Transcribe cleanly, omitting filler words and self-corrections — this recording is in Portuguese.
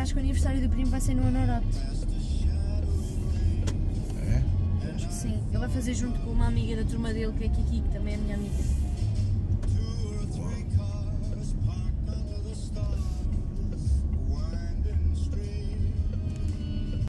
acho que o aniversário do primo vai ser no Honorote. É? Sim, ele vai fazer junto com uma amiga da turma dele, que é a Kiki, que também é a minha amiga.